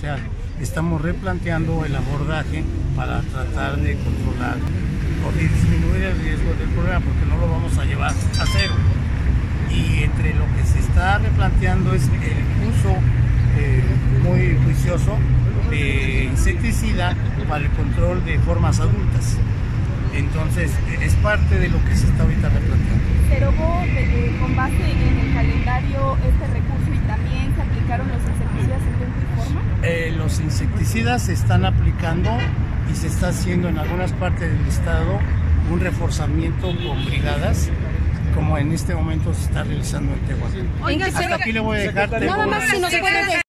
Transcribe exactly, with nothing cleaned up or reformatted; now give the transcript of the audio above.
sea, estamos replanteando el abordaje para tratar de controlar o de disminuir el riesgo del problema, porque no lo vamos a llevar a cero. Y entre lo que se está replanteando es el uso eh, muy juicioso de insecticida para el control de formas adultas. Entonces, es parte de lo que se está ahorita replanteando. ¿Se derogó eh, con base en el calendario este recurso y también se aplicaron los insecticidas en tiempo y forma? Eh, los insecticidas se están aplicando y se está haciendo en algunas partes del estado un reforzamiento con brigadas, como en este momento se está realizando en Tehuacán. Oiga, hasta aquí le voy a dejar. nada más si nos puede